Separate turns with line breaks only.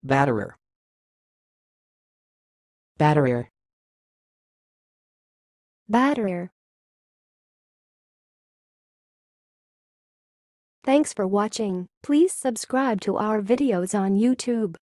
batterer, batterer,
batterer. Thanks for watching. Please subscribe to our videos on YouTube.